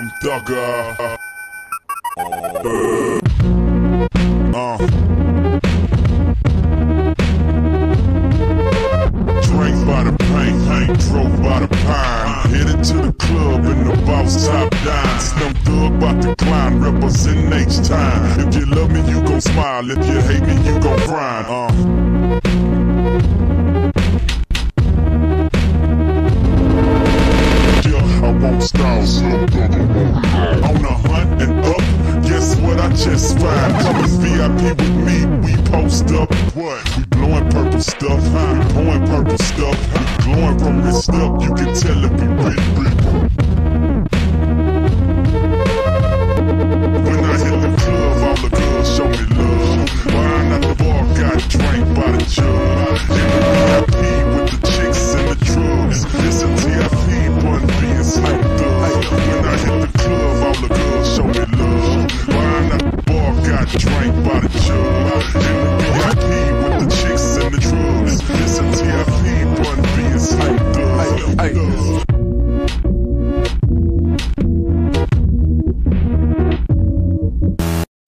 Slim Thugger. Drank by the paint, drove by the pine. Headed to the club in the boss top dime. Slim Thug about to climb, representing H-Time. If you love me, you gon' smile. If you hate me, you gon' grind. I won't stall, Slim Thugger. On a hunt and up, guess what I just find? Come as VIP with me, we post up. What? We blowing purple stuff, we pouring purple stuff. We glowing from wrist up, you can tell if we rich. When I hit the club, all the girls show me love. Wine at the bar, got drank by the jug. In the VIP with the chicks and the drugs. It's a TFP, Bun B and Slim Thug. When I hit the club, all the girls show me love. Wine at the bar, got drank by the jug.